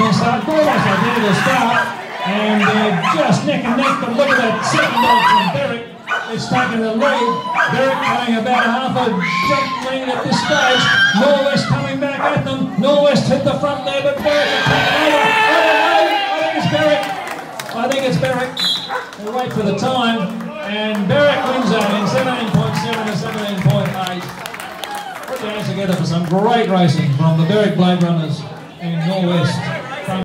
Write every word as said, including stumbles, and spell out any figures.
from the start. Almost identical start. And they're just neck and neck. But look at that second dog from Berwick. It's taken the lead. Berwick going about half a jump lead at this stage. Norwest coming back at them. Norwest hit the front there, but Berwick is taking over. I don't know. I think it's Berwick. I think it's Berwick. We'll wait for the time. And Berwick wins that in seventeen point seven to seventeen point eight. Put your hands together for some great racing from the Berwick Blade Runners in Norwest.